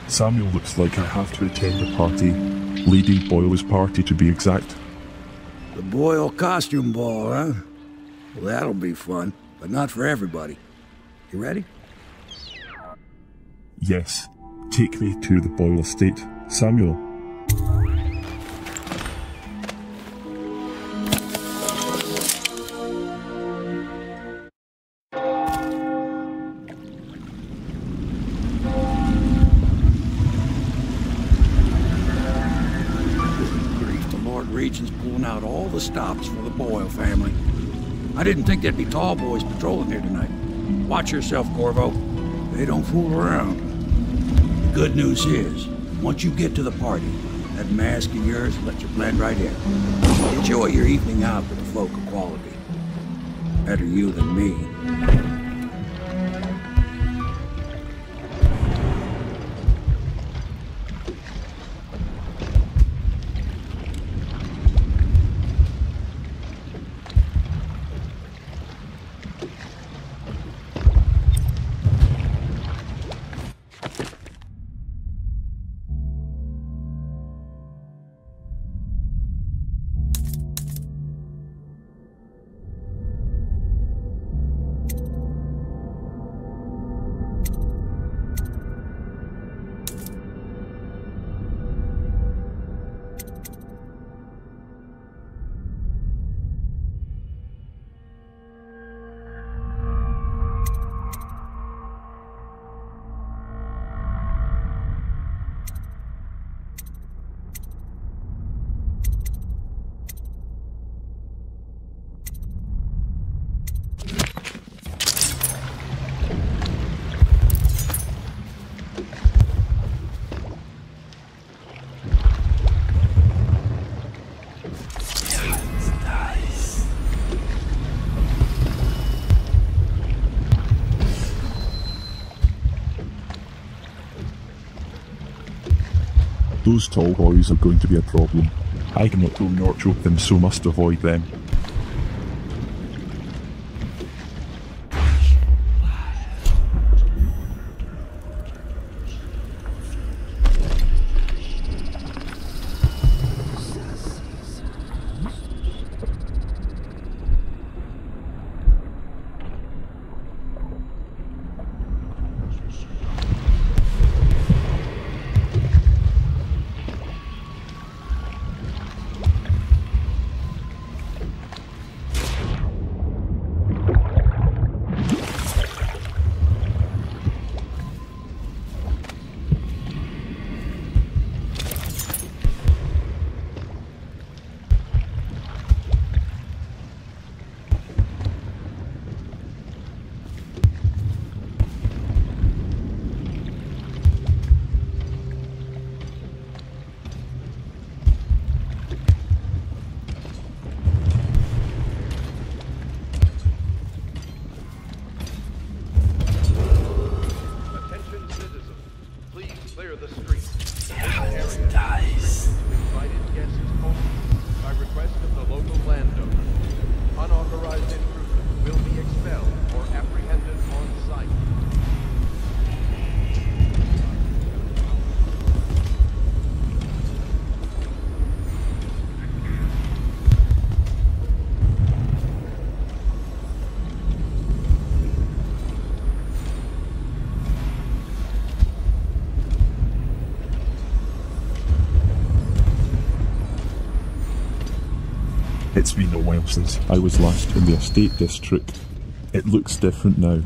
Samuel looks like I have to attend the party. Lady Boyle's party, to be exact. The Boyle costume ball, huh? Well, that'll be fun, but not for everybody. You ready? Yes. Take me to the Boyle estate. Samuel. Out all the stops for the Boyle family. I didn't think there'd be tall boys patrolling here tonight. Watch yourself, Corvo. They don't fool around. The good news is, once you get to the party, that mask of yours will let you blend right in. Enjoy your evening out with the folk of quality. Better you than me. Those tall boys are going to be a problem. I cannot go nor choke them, so must avoid them. It's been a while since I was last in the estate district. It looks different now.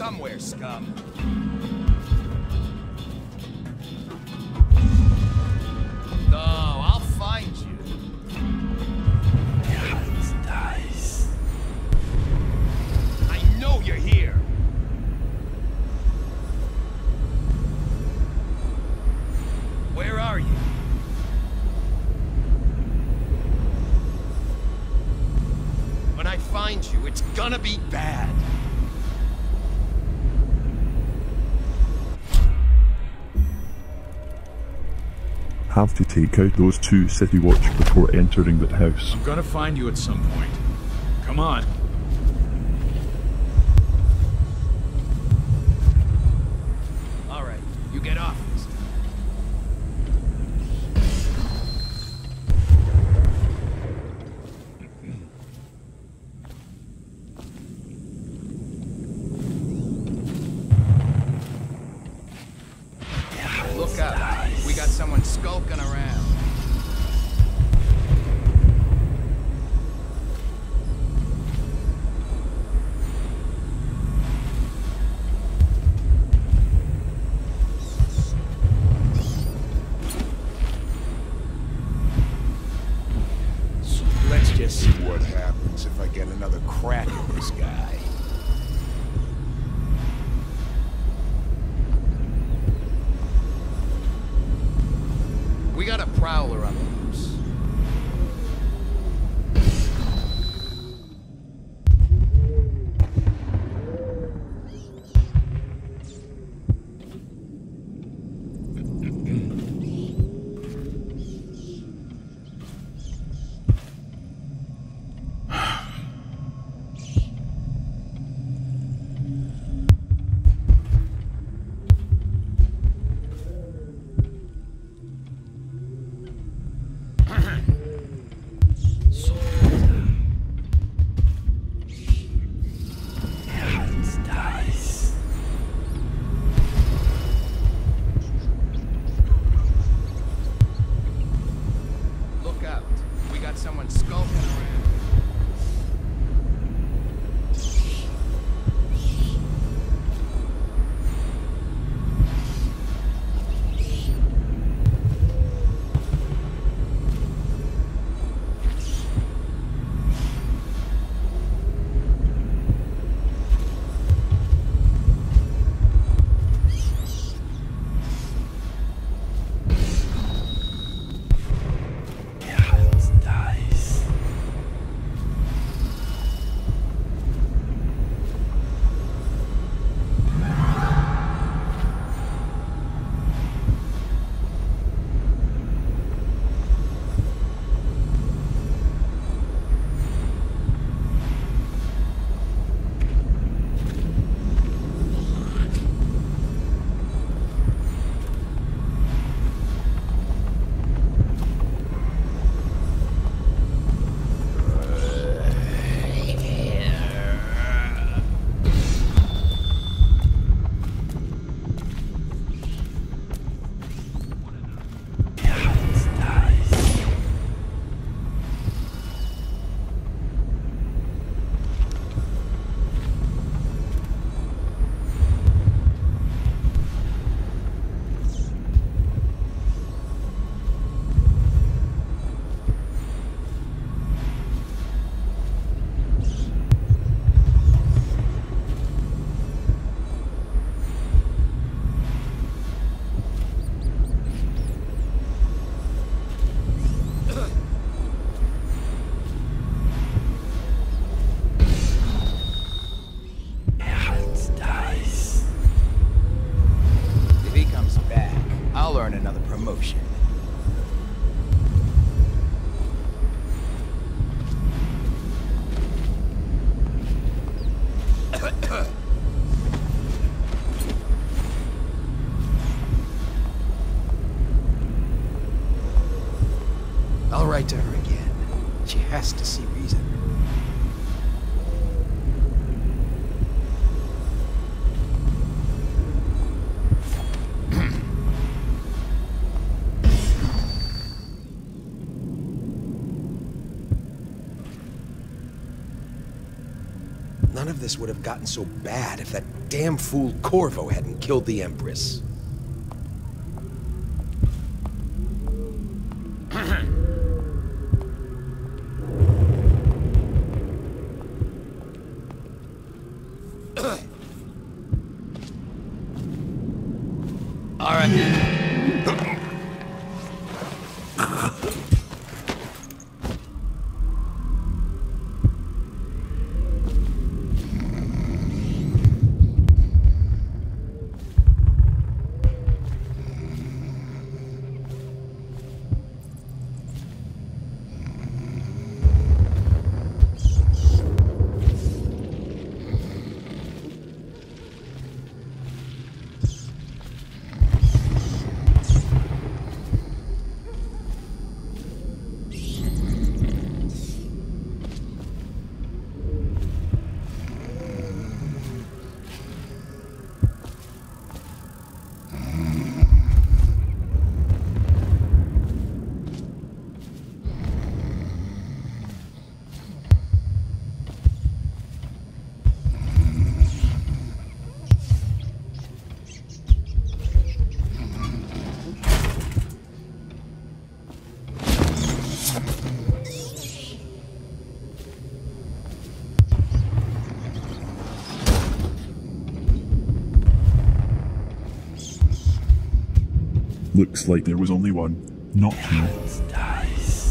somewhere, scum. No, I'll find you. Dice. I know you're here. Where are you? When I find you, it's gonna be bad. Have to take out those two city watch before entering that house. I'm gonna find you at some point. Come on. All right, you get off this time. Look out. We got someone skulking around. Let's just see what happens if I get another crack at this guy. We got a prowler on the loose. Look out. We got someone skulking around. I'll write to her again. She has to see reason. None of this would have gotten so bad if that damn fool Corvo hadn't killed the Empress. All right then. Looks like there was only one. Not me. Dice.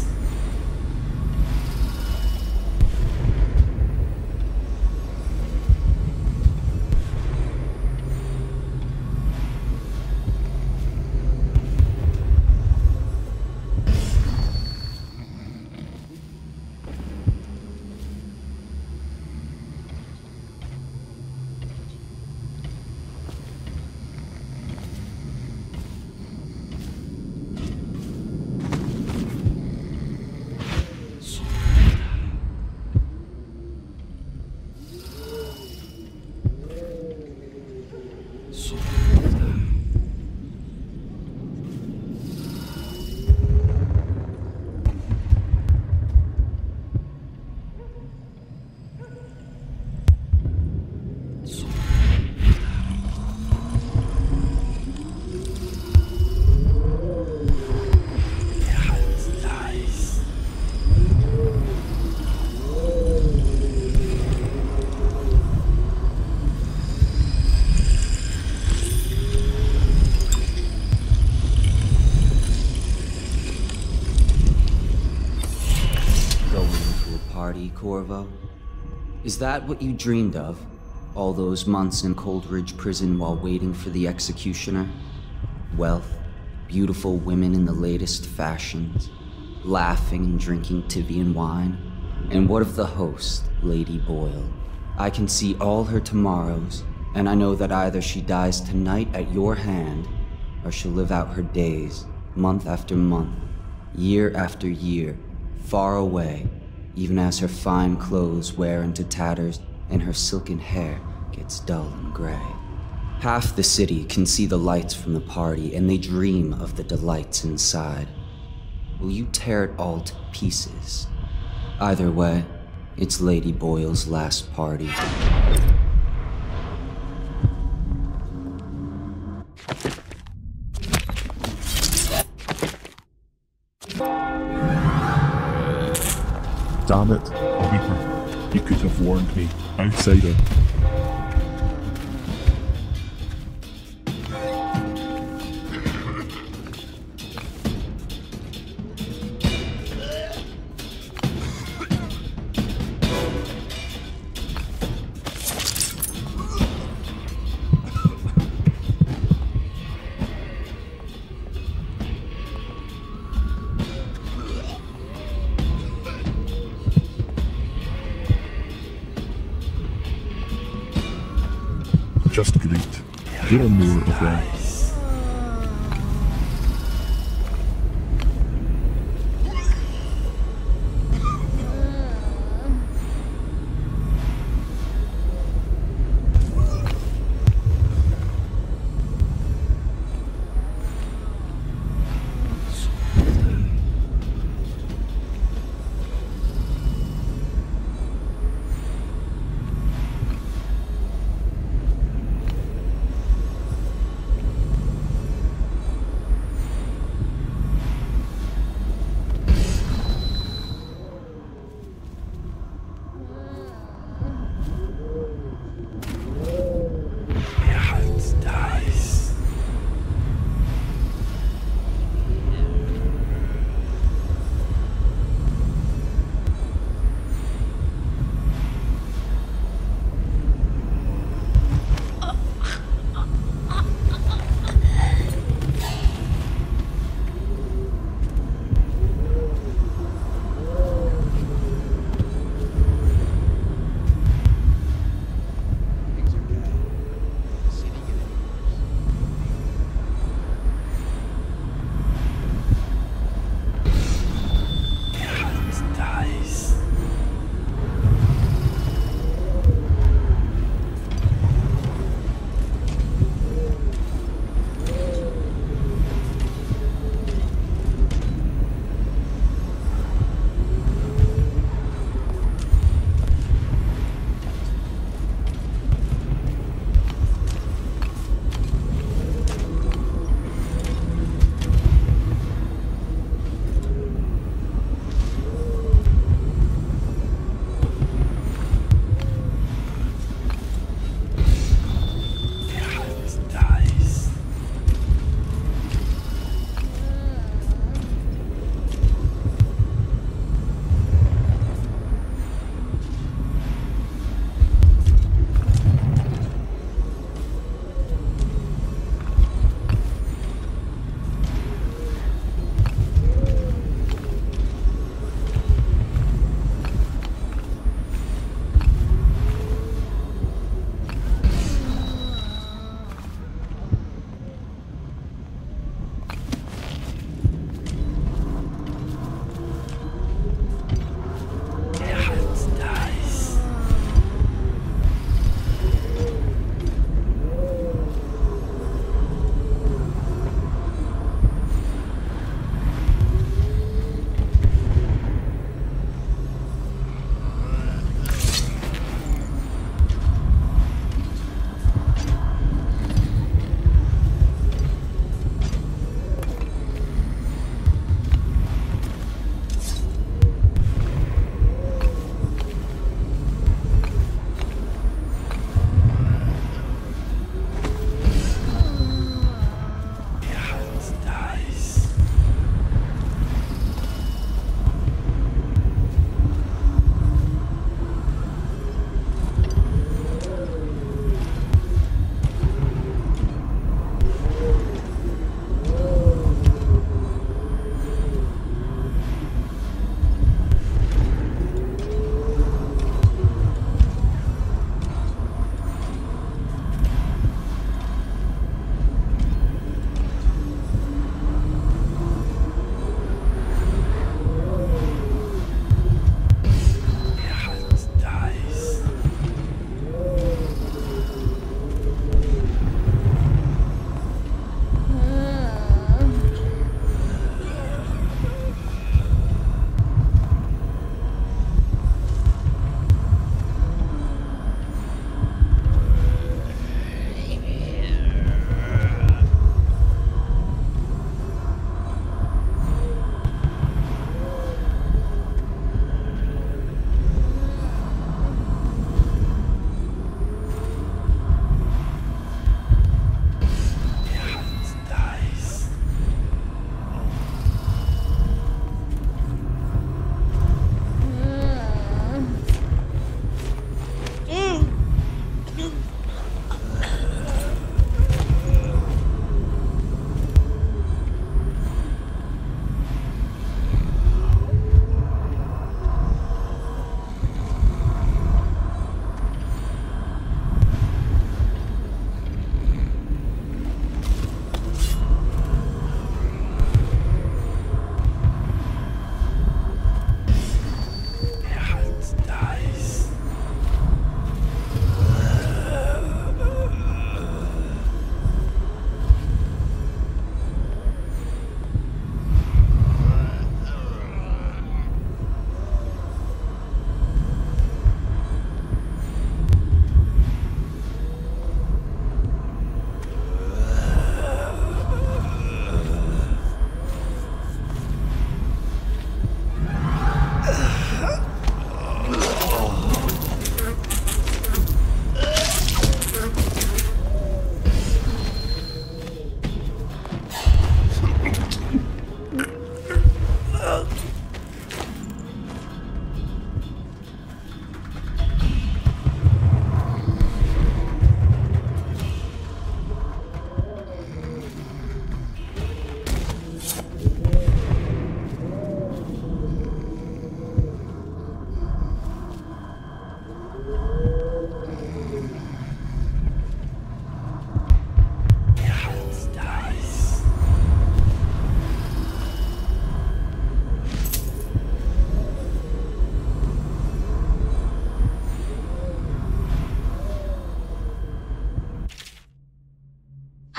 Corvo? Is that what you dreamed of? All those months in Coldridge prison while waiting for the executioner? Wealth, beautiful women in the latest fashions, laughing and drinking Tivian wine? And what of the host, Lady Boyle? I can see all her tomorrows, and I know that either she dies tonight at your hand, or she'll live out her days, month after month, year after year, far away, even as her fine clothes wear into tatters and her silken hair gets dull and gray. Half the city can see the lights from the party, and they dream of the delights inside. Will you tear it all to pieces? Either way, it's Lady Boyle's last party. Damn it, Reaper. You could have warned me. Outsider. Just great. There are more of them.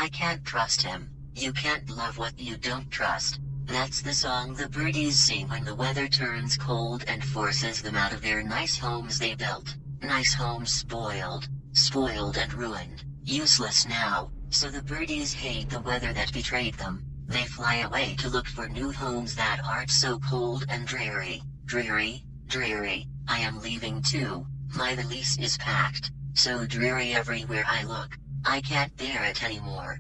I can't trust him. You can't love what you don't trust. That's the song the birdies sing when the weather turns cold and forces them out of their nice homes they built. Nice homes spoiled. Spoiled and ruined. Useless now. So the birdies hate the weather that betrayed them. They fly away to look for new homes that aren't so cold and dreary. Dreary, dreary. I am leaving too. My valise is packed. So dreary everywhere I look. I can't bear it anymore.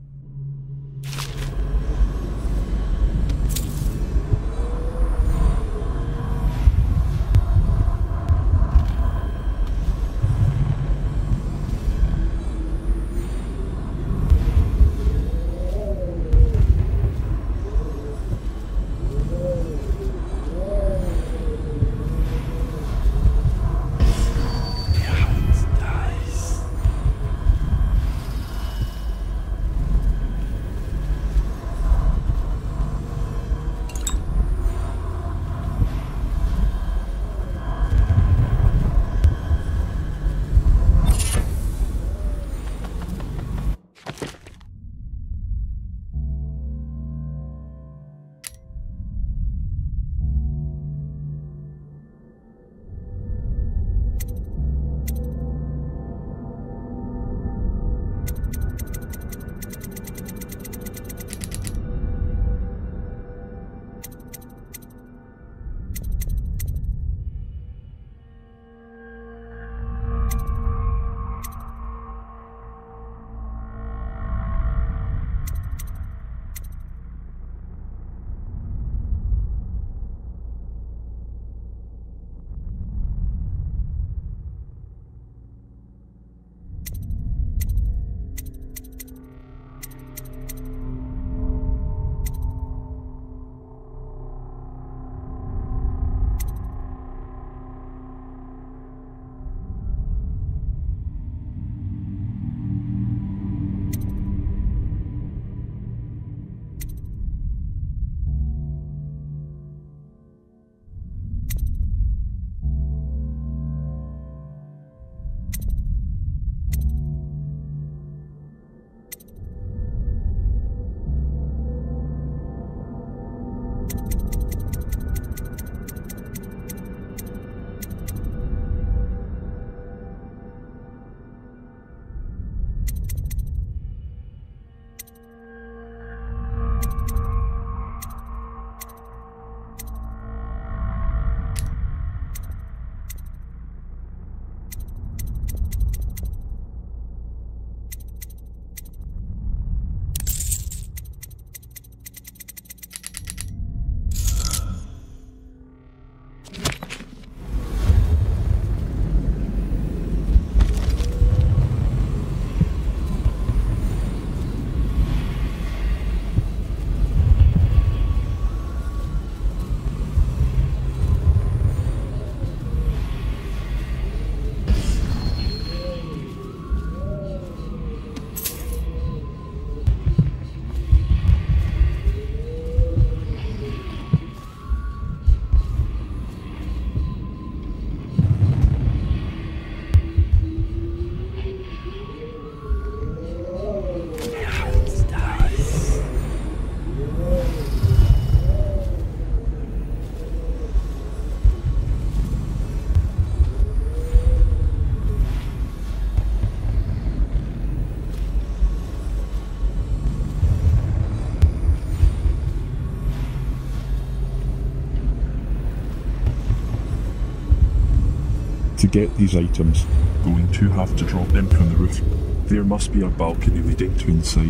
To get these items, going to have to drop them from the roof. There must be a balcony leading to inside.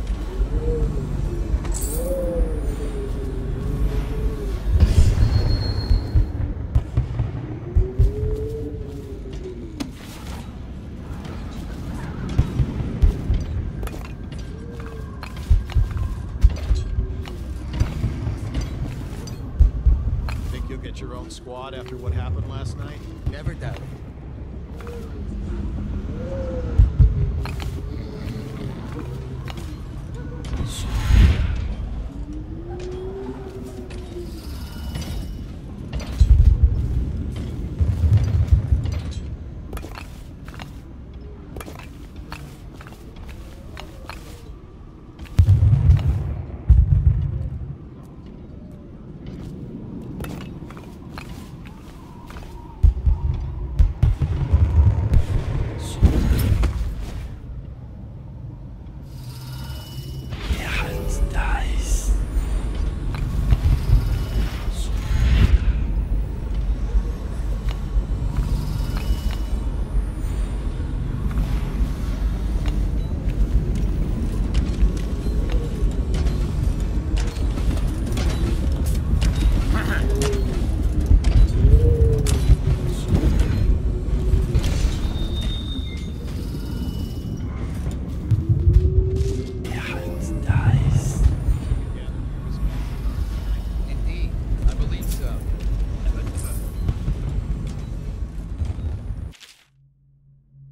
Think you'll get your own squad after what happened last night? Never doubt it.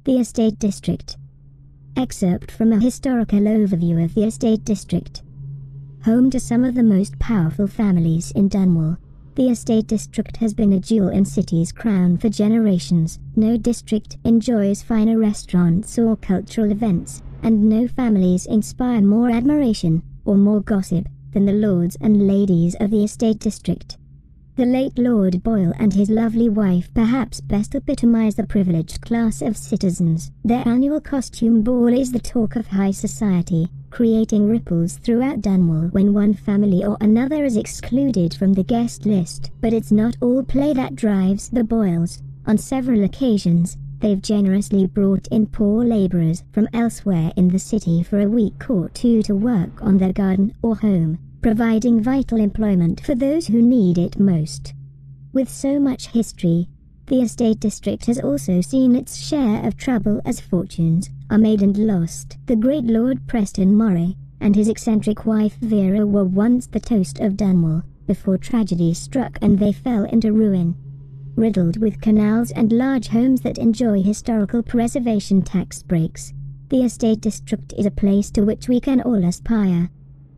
The Estate District. Excerpt from a historical overview of the Estate District. Home to some of the most powerful families in Dunwall, the Estate District has been a jewel in city's crown for generations. No district enjoys finer restaurants or cultural events, and no families inspire more admiration or more gossip than the lords and ladies of the Estate District. The late Lord Boyle and his lovely wife perhaps best epitomize the privileged class of citizens. Their annual costume ball is the talk of high society, creating ripples throughout Dunwall when one family or another is excluded from the guest list. But it's not all play that drives the Boyles. On several occasions, they've generously brought in poor labourers from elsewhere in the city for a week or two to work on their garden or home, providing vital employment for those who need it most. With so much history, the Estate District has also seen its share of trouble as fortunes are made and lost. The great Lord Preston Moray and his eccentric wife Vera were once the toast of Dunwall before tragedy struck and they fell into ruin. Riddled with canals and large homes that enjoy historical preservation tax breaks, the Estate District is a place to which we can all aspire.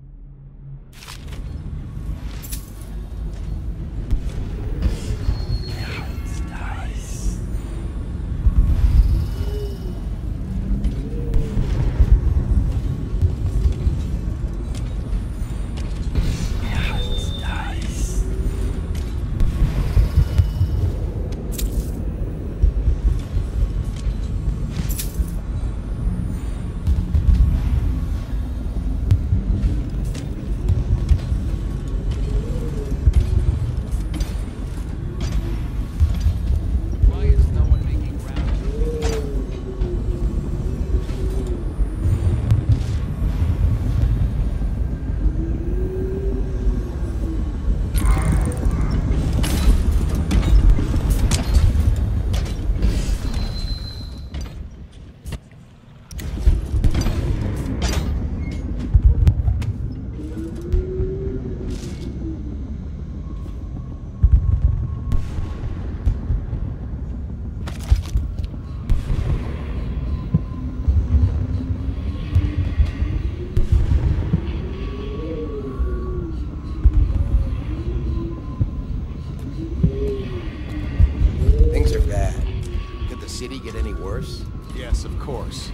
Get any worse? Yes, of course.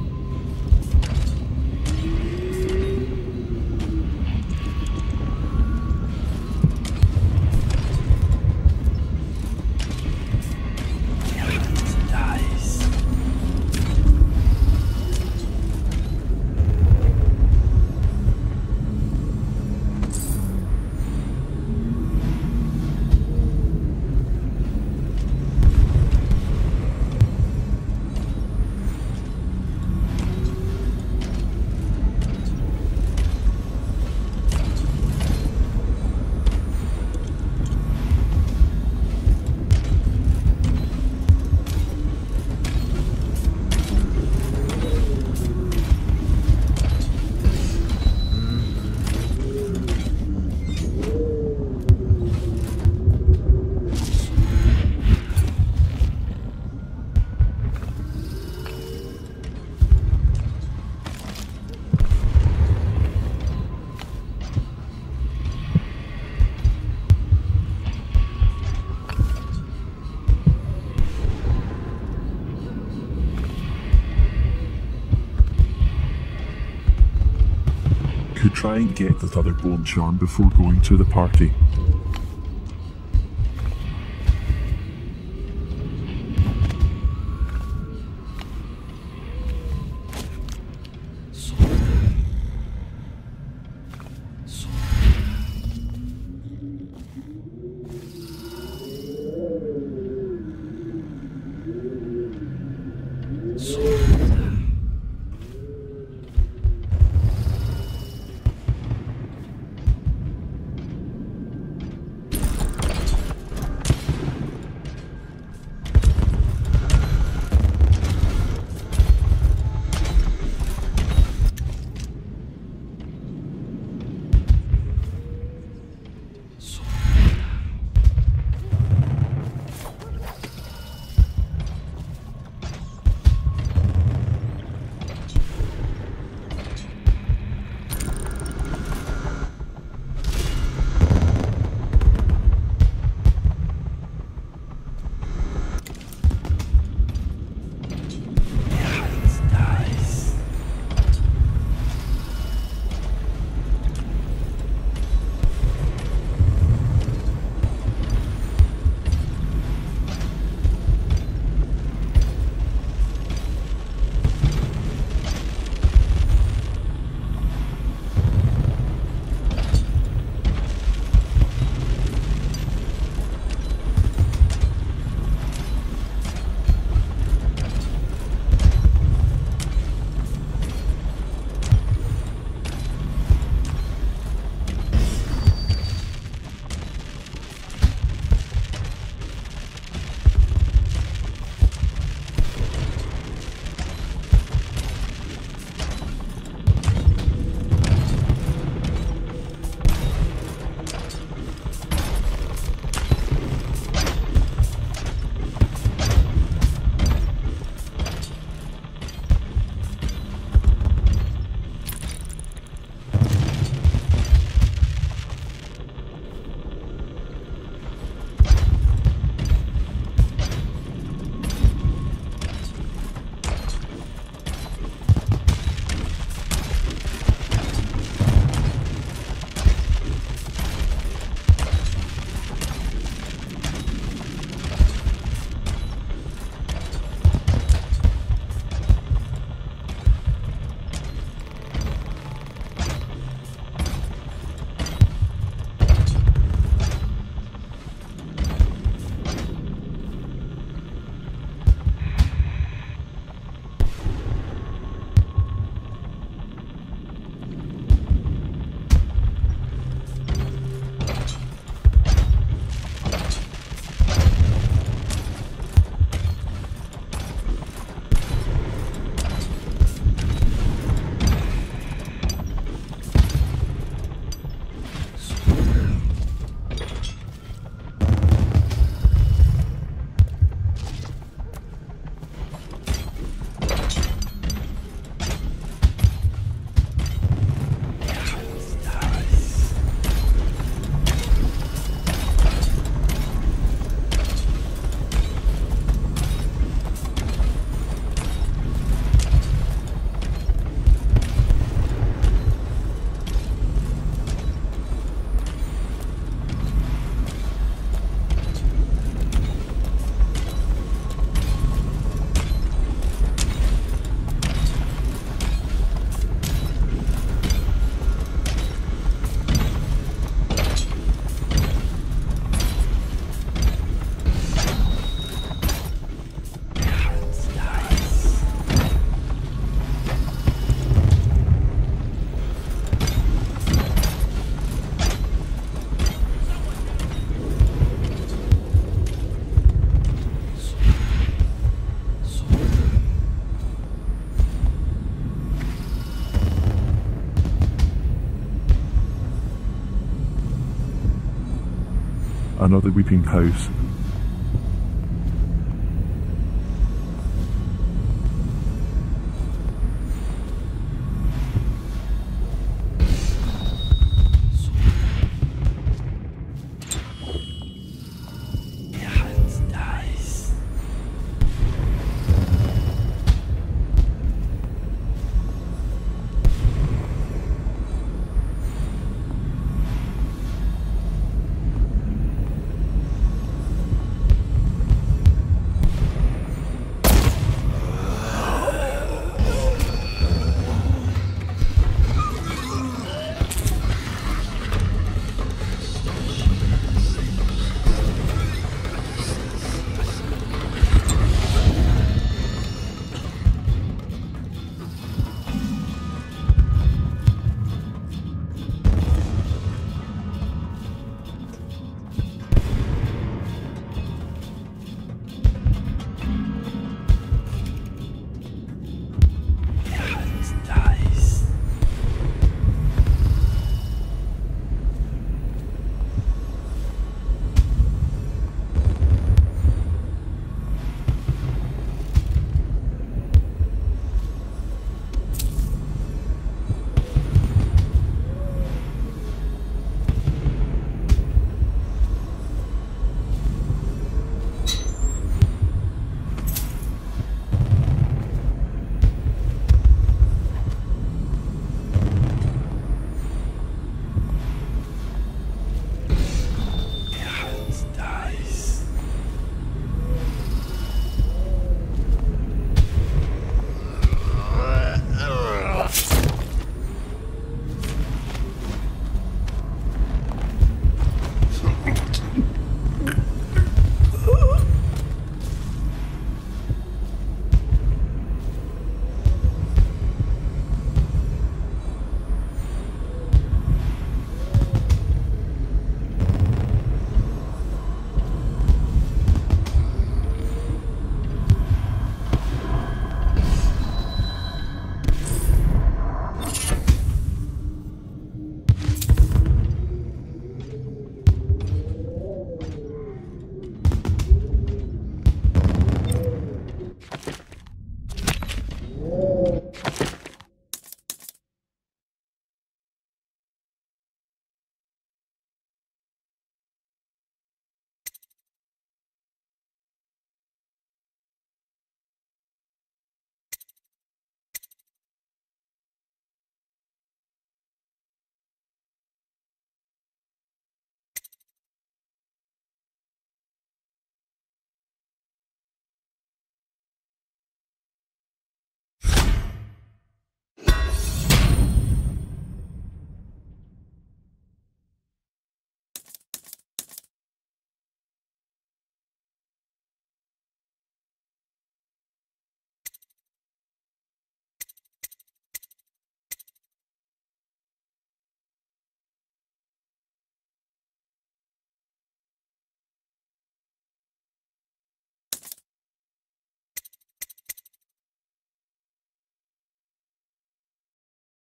Could try and get that other bone charm before going to the party. another weeping house